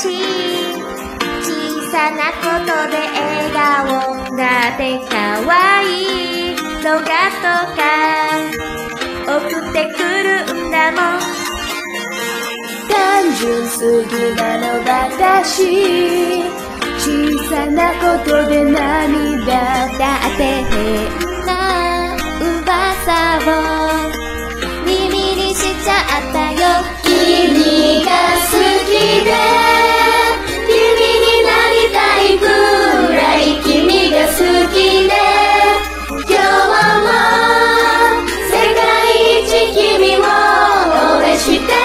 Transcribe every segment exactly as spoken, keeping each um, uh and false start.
私小さなことで笑顔だって可愛い動画とか送ってくるんだもん。 単純すぎなの私小さなことで涙だって変な噂を耳にしちゃったよ。 君が好きで君になりたいくらい君が好きで今日も世界一君を応援してる。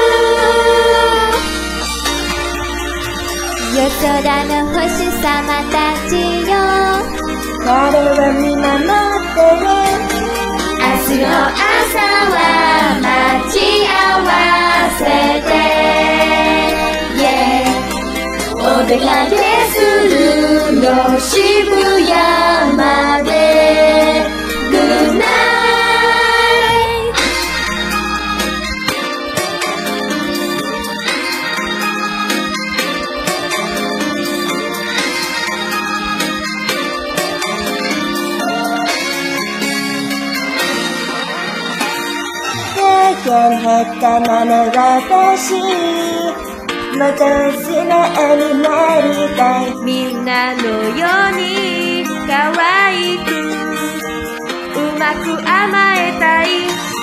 夜空の星様たちよ彼はみんな待ってる。明日の朝は待ち合わせて、yeah、お出かけするの渋谷まで Good night。 下手なの私もっと素直になりたい。 みんなのように可愛くうまく甘えたい。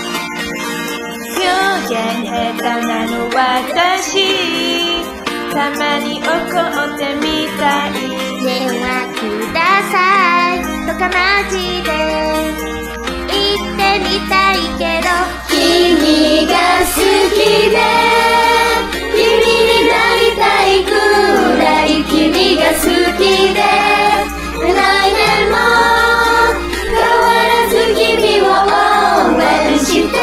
表現下手なの私たまに怒ってみたい。 電話くださいとかマジで言ってみたいけど君が好きで君になりたいくらい君が好きで来年も変わらず君を応援してる。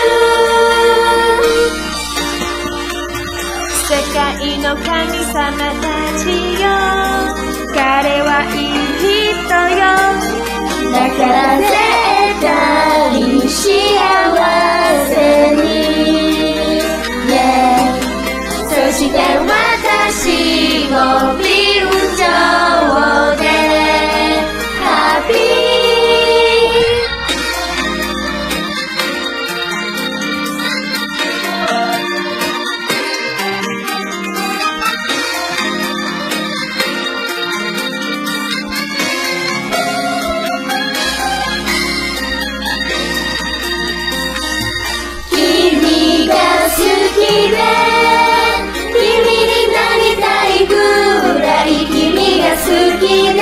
世界の神様たちよ彼はいい人よだから絶対に幸せに、yeah、そして私もビル上でハッピー。君になりたいくらい君が好きで